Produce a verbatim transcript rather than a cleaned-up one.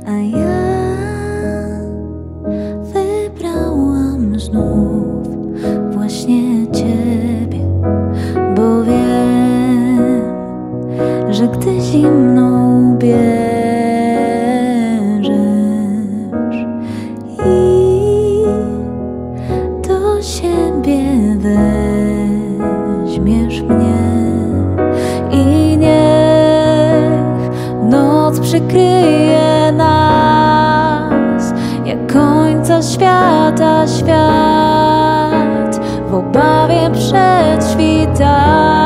a ja wybrałam znów właśnie Ciebie, bo wiem, że gdy zimną bierzesz i do siebie weźmiesz mnie i niech noc przykryje nas jak końca świata świat w obawie przed świtem.